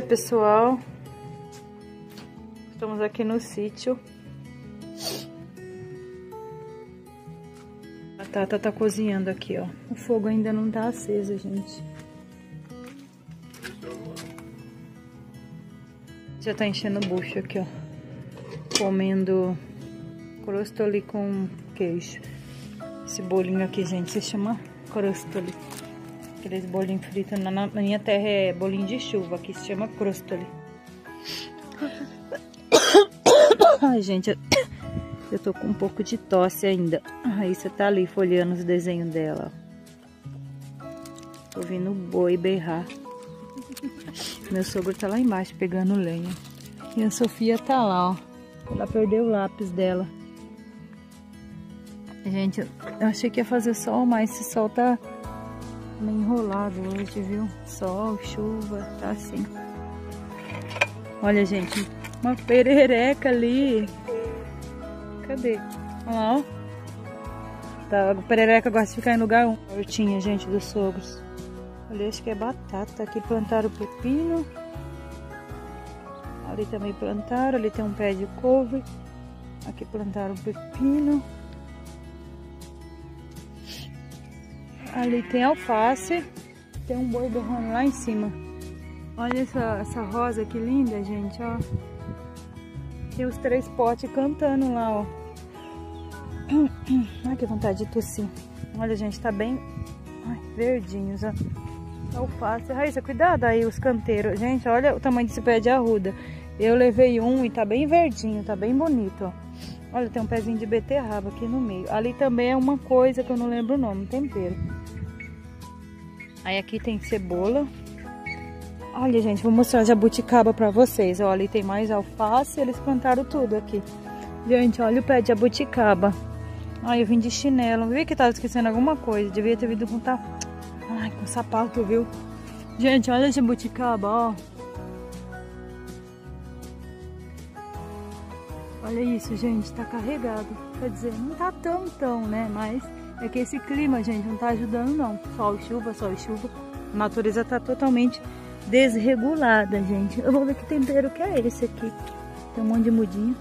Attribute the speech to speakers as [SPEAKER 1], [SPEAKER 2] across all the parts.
[SPEAKER 1] dia, pessoal. Estamos aqui no sítio. A Tata tá cozinhando aqui, ó. O fogo ainda não tá aceso, gente. Já tá enchendo o bucho aqui, ó. Comendo crostoli com queijo. Esse bolinho aqui, gente, se chama crostoli. Aqueles bolinhos fritos. Na minha terra é bolinho de chuva, aqui se chama crostoli. Ai, gente, eu tô com um pouco de tosse ainda. Aí você tá ali folheando os desenhos dela. Tô ouvindo o boi berrar. Meu sogro tá lá embaixo pegando lenha. E a Sofia tá lá, ó. Ela perdeu o lápis dela. Gente, eu achei que ia fazer sol, mas esse sol tá meio enrolado hoje, viu? Sol, chuva, tá assim. Olha, gente, uma perereca ali. Cadê? Olha lá, ó. Tá, a perereca gosta de ficar em lugar 1. Hortinha, gente, dos sogros. Ali acho que é batata. Aqui plantaram pepino. Ali também plantaram. Ali tem um pé de couve. Aqui plantaram pepino. Ali tem alface. Tem um boi berrando lá em cima. Olha essa rosa que linda, gente, ó. Tem os 3 potes cantando lá, ó. Ai, que vontade de tossir. Olha, gente, tá bem verdinhos, ó. Alface. Raíssa, cuidado aí os canteiros. Gente, olha o tamanho desse pé de arruda. Eu levei um e tá bem verdinho, tá bem bonito, ó. Olha, tem um pezinho de beterraba aqui no meio. Ali também é uma coisa que eu não lembro o nome, tempero. Aí aqui tem cebola. Olha, gente, vou mostrar a jabuticaba pra vocês. Ó, ali tem mais alface, eles plantaram tudo aqui. Gente, olha o pé de jabuticaba. Ai, eu vim de chinelo. Vi que tava esquecendo alguma coisa. Devia ter vindo com com sapato, viu? Gente, olha a jabuticaba, ó. Olha isso, gente, tá carregado. Quer dizer, não tá tão, né? Mas é que esse clima, gente, não tá ajudando, não. Sol e chuva, sol e chuva. A natureza tá totalmente desregulada, gente. Eu vou ver que tempero que é esse aqui. Tem um monte de mudinho.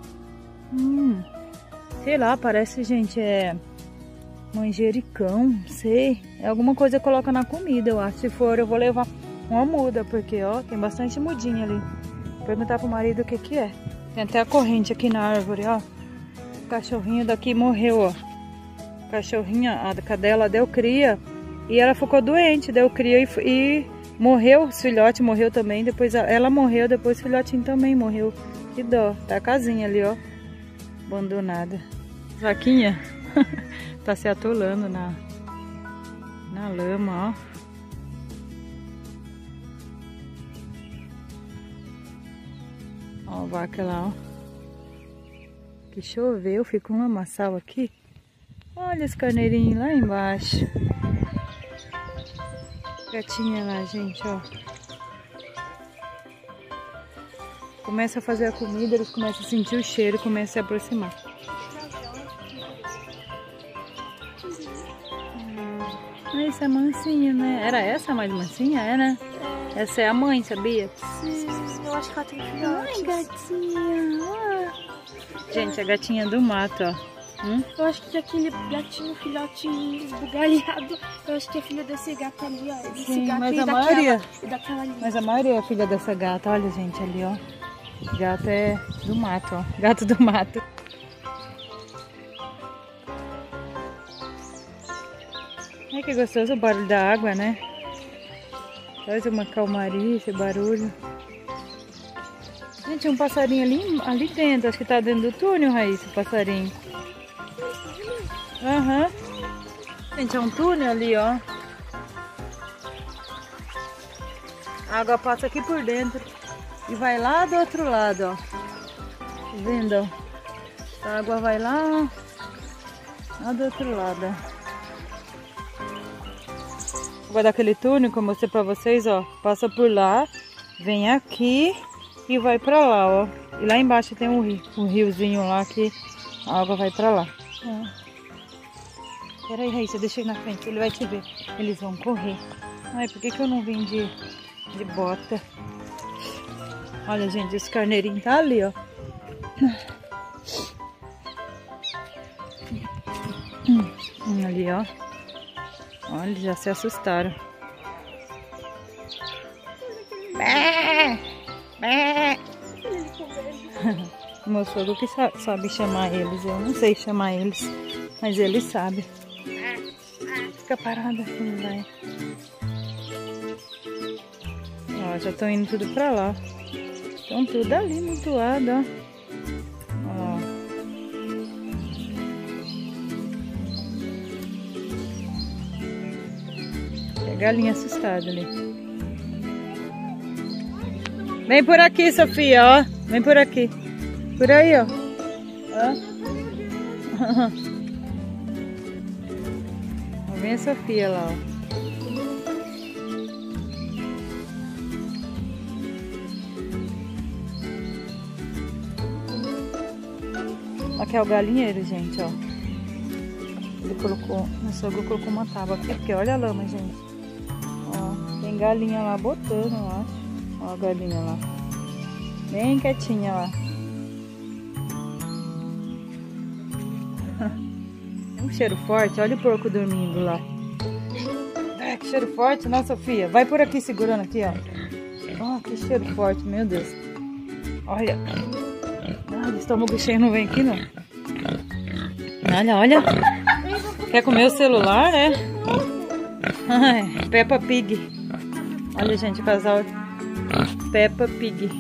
[SPEAKER 1] Sei lá, parece, gente, é manjericão, sei. É alguma coisa que coloca na comida, eu acho. Se for, eu vou levar uma muda, porque, ó, tem bastante mudinha ali. Vou perguntar pro marido o que que é. Tem até a corrente aqui na árvore, ó. O cachorrinho daqui morreu, ó. A cachorrinha, a cadela deu cria e ela ficou doente, deu cria e morreu. O filhote morreu também, depois ela morreu, depois o filhotinho também morreu. Que dó. Tá a casinha ali, ó. Abandonada. Vaquinha tá se atolando na lama, ó. Ó a vaca lá, ó. Que choveu, ficou um lamaçal aqui. Olha os carneirinhos lá embaixo. Gatinha lá, gente, ó. Começa a fazer a comida, eles começam a sentir o cheiro e começam a se aproximar. Essa é mansinha, né? Era essa a mais mansinha? É, né? Essa é a mãe, sabia?
[SPEAKER 2] Sim, eu acho que ela tem filhotes.
[SPEAKER 1] Ai, gatinha. Gente, a gatinha do mato, ó.
[SPEAKER 2] Eu acho que aquele gatinho, filhote esbugalhado, eu acho que é filha desse gato ali, ó.
[SPEAKER 1] Sim,
[SPEAKER 2] gato
[SPEAKER 1] mas a maioria...
[SPEAKER 2] ali.
[SPEAKER 1] Mas a maioria é filha dessa gata. Olha, gente, ali, ó. Gato é do mato, ó. Gato do mato. Ai, que gostoso o barulho da água, né? Faz uma calmaria esse barulho. Gente, tem um passarinho ali dentro. Acho que tá dentro do túnel, Raíssa, o passarinho. Aham. Gente, é um túnel ali, ó. A água passa aqui por dentro e vai lá do outro lado, ó. Tá vendo, ó? A água vai lá do outro lado, ó. Vou dar aquele túnel que eu mostrei pra vocês, ó. Passa por lá, vem aqui e vai pra lá, ó. E lá embaixo tem um riozinho lá que a água vai pra lá. Pera aí, Raíssa, deixa ele na frente, ele vai te ver. Eles vão correr. Ai, por que eu não vim de bota? Olha, gente, esse carneirinho tá ali, ó. Ali, ó. Olha, já se assustaram. O meu sogro que sabe chamar eles. Eu não sei chamar eles, mas ele sabe. Fica parada, não vai. Ó, já estão indo tudo pra lá. Estão tudo ali mutuado, ó. Ó. Tem a galinha assustada ali. Vem por aqui, Sofia, ó. Vem por aqui. Por aí, ó. Ó. Vem a Sofia lá, ó. Aqui é o galinheiro, gente, ó. Ele colocou, meu sogro colocou uma tábua aqui, porque olha a lama, gente. Ó, tem galinha lá botando, eu acho. Ó a galinha lá. Bem quietinha lá. Tem um cheiro forte, olha o porco dormindo lá. É, que cheiro forte, né, Sofia? Vai por aqui segurando aqui, ó. Ó, que cheiro forte, meu Deus. Olha. Ah, o estômago cheio não vem aqui, não. Olha, olha. Quer comer o celular, né? Ai, Peppa Pig. Olha, gente, o casal Peppa Pig.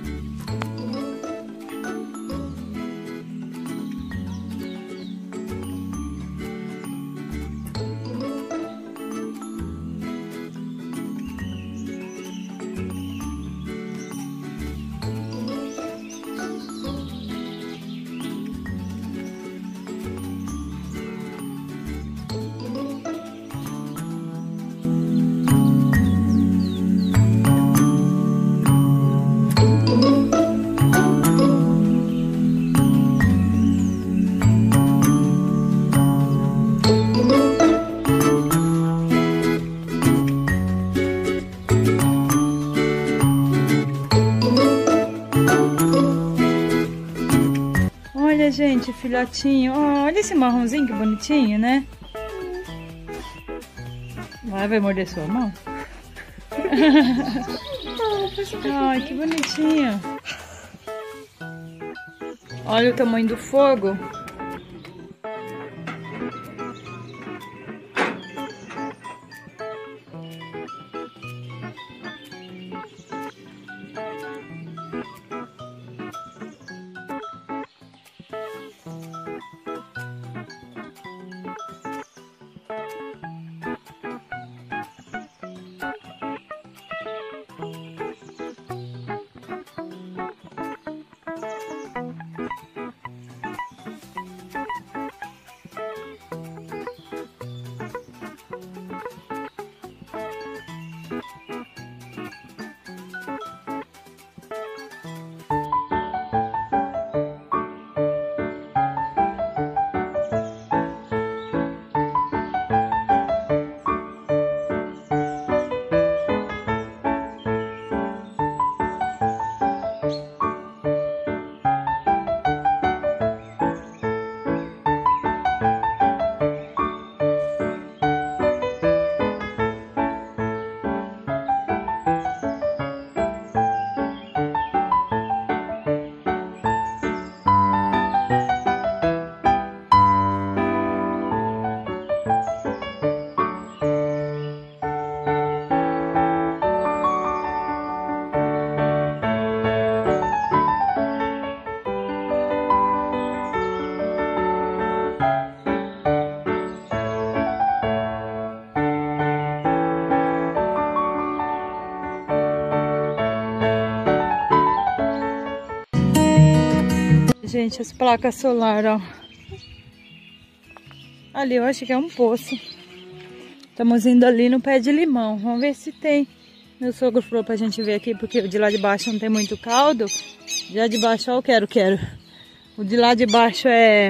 [SPEAKER 1] Olha, gente, filhotinho. Oh, olha esse marronzinho que bonitinho, né? Vai morder sua mão? Ai, que bonitinho. Olha o tamanho do fogo. Gente, as placas solar, ó. Ali, eu acho que é um poço. Estamos indo ali no pé de limão. Vamos ver se tem. Meu sogro falou pra gente ver aqui, porque o de lá de baixo não tem muito caldo. Já de baixo, ó, eu quero. O de lá de baixo é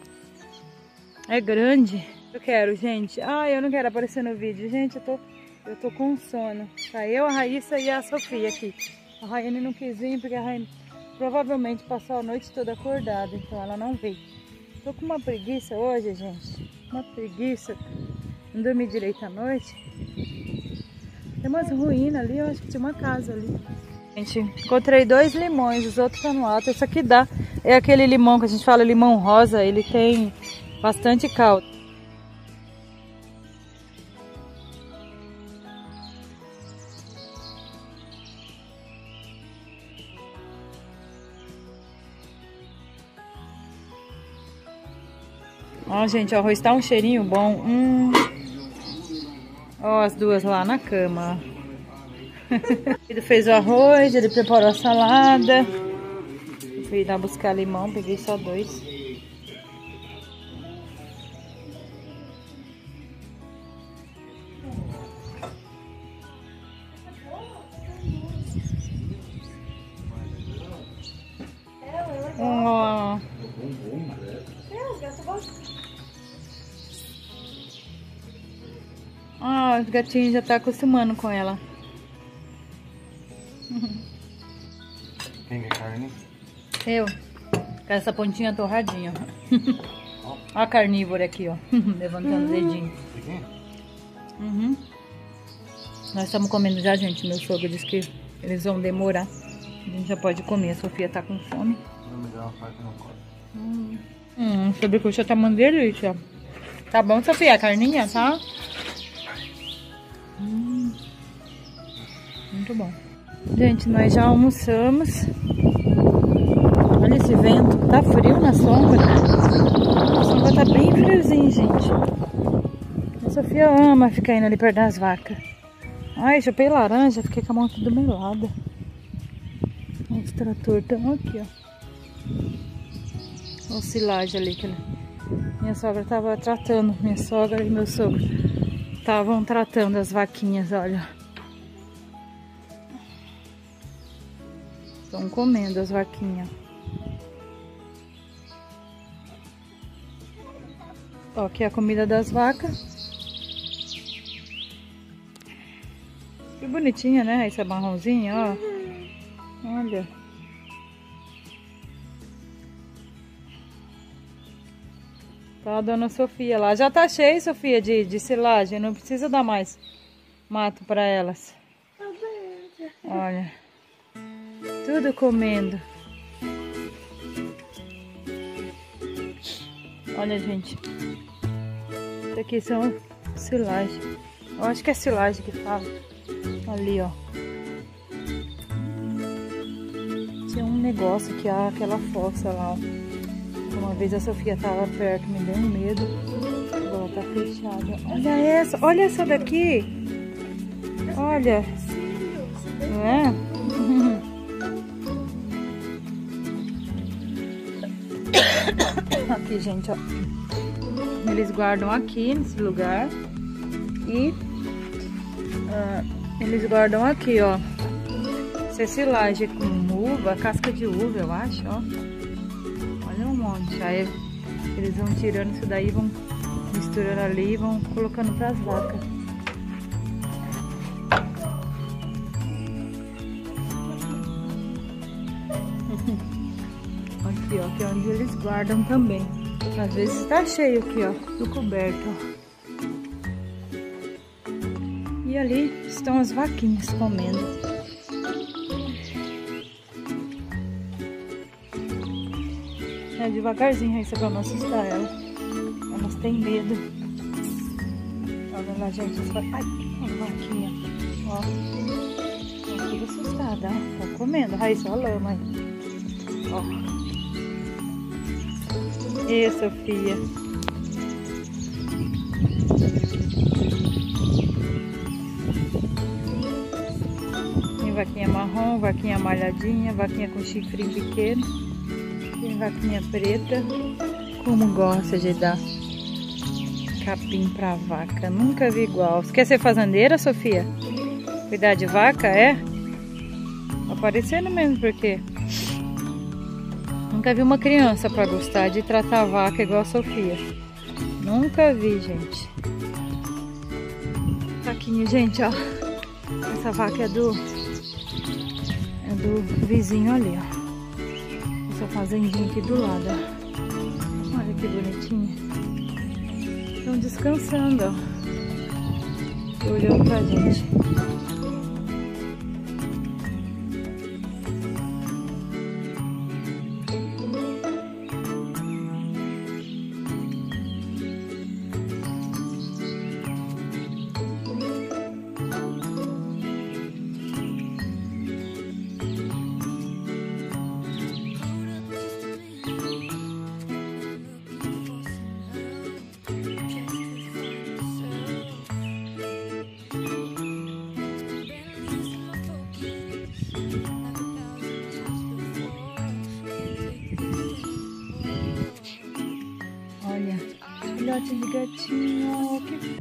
[SPEAKER 1] grande. Eu quero, gente. Ah, eu não quero aparecer no vídeo. Gente, eu tô com sono. Tá eu, a Raíssa e a Sofia aqui. A Raiane não quis vir porque a Raiane provavelmente passou a noite toda acordada, então ela não veio. Tô com uma preguiça hoje, gente. Uma preguiça. Não dormi direito à noite. Tem umas ruínas ali, eu acho que tinha uma casa ali. Gente, encontrei 2 limões, os outros estão no alto. Esse aqui dá. É aquele limão que a gente fala limão rosa, ele tem bastante caldo. Ó, gente, o arroz tá um cheirinho bom. Ó, as duas lá na cama. Ele fez o arroz, ele preparou a salada. Eu fui lá buscar limão, peguei só 2. Ó. Ah, os gatinhos já tá acostumando com ela.
[SPEAKER 3] Quem quer carne?
[SPEAKER 1] Eu. Com essa pontinha torradinha. Ó a carnívora aqui, ó. Levantando o dedinho. Uhum. Nós estamos comendo já, gente. Meu sogro disse que eles vão demorar. A gente já pode comer. A Sofia tá com fome. Sobrecoxa tá uma delícia. Tá bom, Sofia? A carninha, tá? Muito bom. Gente, nós já almoçamos. Olha esse vento. Tá frio na sombra. A sombra tá bem friozinho, gente. A Sofia ama ficar indo ali perto das vacas. Ai, chupei laranja. Fiquei com a mão toda melada. Os tratores estão aqui, ó. Olha a silagem ali que minha sogra tava tratando. Minha sogra e meu sogro estavam tratando as vaquinhas, olha. Estão comendo as vaquinhas. Ó, aqui é a comida das vacas. Que bonitinha, né? Essa marronzinha, ó. Olha. Tá a dona Sofia lá. Já tá cheio, Sofia, de silagem. Não precisa dar mais mato para elas. Olha. Tudo comendo. Olha, gente. Isso aqui são silagem. Eu acho que é silagem que fala. Ali, ó. Tinha um negócio aqui, aquela fossa lá, ó. Uma vez a Sofia tava perto, me deu um medo. Agora tá fechada. Olha essa daqui. Olha. Não é? Aqui, gente, ó. Eles guardam aqui nesse lugar. E eles guardam aqui, ó. Isso é silagem com uva, casca de uva, eu acho, ó. Olha um monte. Aí eles vão tirando isso daí, vão misturando ali e vão colocando pras vacas. Aqui, ó, que é onde eles guardam também. Às vezes tá cheio aqui, ó, do coberto, ó. E ali estão as vaquinhas comendo. É devagarzinho isso pra não assustar elas. Elas têm medo. Olha lá, gente. Ai, a vaquinha. Ó. Tá tudo assustada, ó. Tá comendo. Raíssa, olha a lama aí. Ó. E Sofia. Tem vaquinha marrom, vaquinha malhadinha, vaquinha com chifrinho pequeno. Tem vaquinha preta. Como gosta de dar capim pra vaca. Nunca vi igual. Você quer ser fazendeira, Sofia? Cuidar de vaca, é? Tá parecendo mesmo, porque nunca vi uma criança pra gostar de tratar a vaca igual a Sofia. Nunca vi, gente. Vaquinha, gente, ó. Essa vaca É do vizinho ali, ó. Essa fazendinha aqui do lado, ó. Olha que bonitinha. Estão descansando, ó. Olhando pra gente.
[SPEAKER 2] Olha, filhote de gatinho. Que...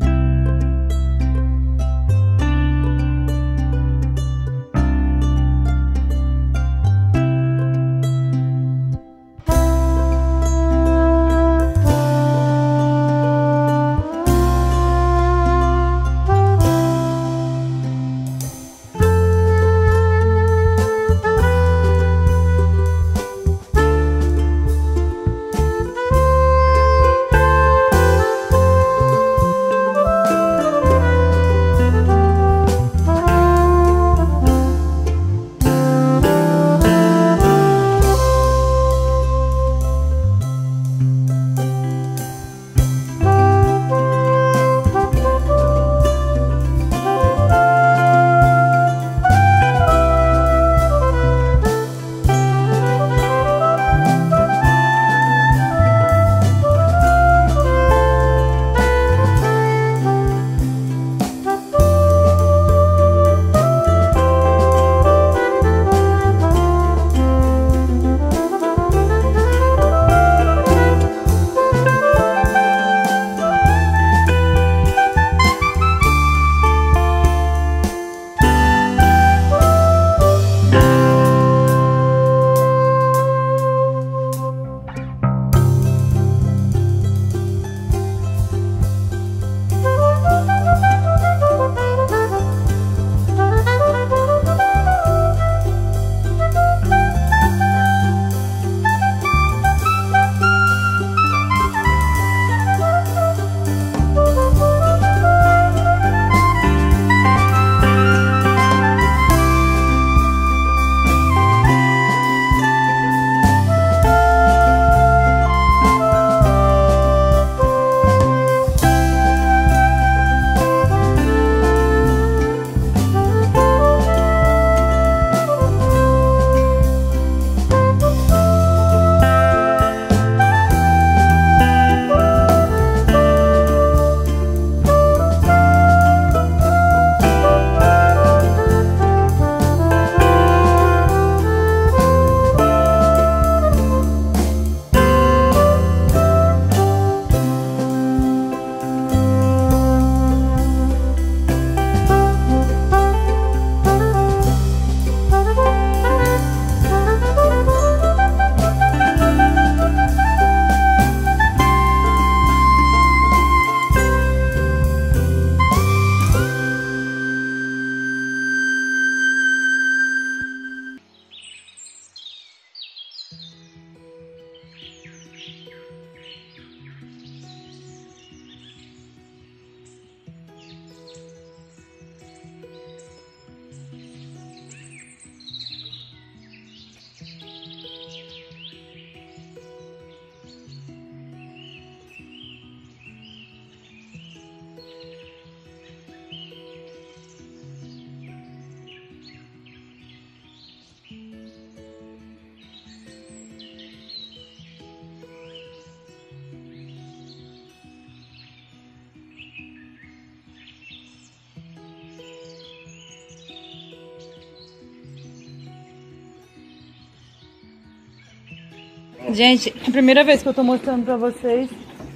[SPEAKER 1] Gente, a primeira vez que eu tô mostrando pra vocês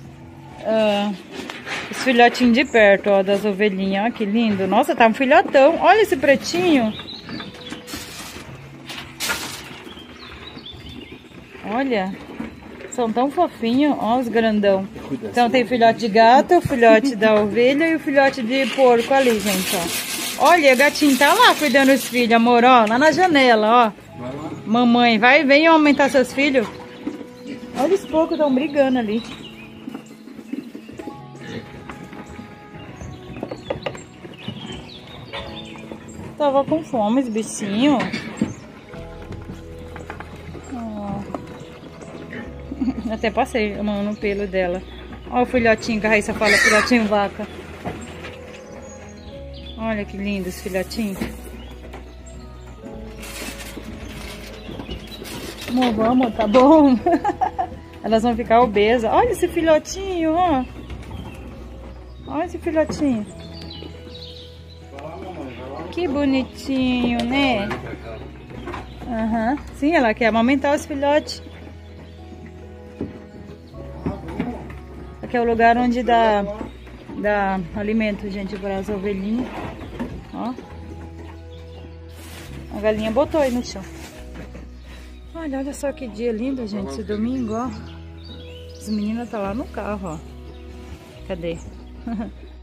[SPEAKER 1] os filhotinhos de perto, ó, das ovelhinhas. Olha que lindo. Nossa, tá um filhotão. Olha esse pretinho. Olha, são tão fofinhos. Ó os grandão. Então tem filhote de gato, o filhote da ovelha e o filhote de porco ali, gente, ó. Olha, a gatinha tá lá cuidando dos filhos, amor, ó. Lá na janela, ó.
[SPEAKER 3] Vai lá.
[SPEAKER 1] Mamãe, vem aumentar seus filhos. Olha os porcos, estão brigando ali. Tava com fome esse bichinho. Ó. Até passei a mão no pelo dela. Olha o filhotinho que a Raíssa fala, filhotinho vaca. Olha que lindo esse filhotinho. Amor, vamos, tá bom? Elas vão ficar obesas. Olha esse filhotinho, ó. Olha esse filhotinho. Que bonitinho, né? Aham. Sim, ela quer amamentar os filhotes. Aqui é o lugar onde dá alimento, gente, para as ovelhinhas. Ó. A galinha botou aí no chão. Olha só que dia lindo, gente, esse domingo, ó. As meninas tá lá no carro, ó. Cadê?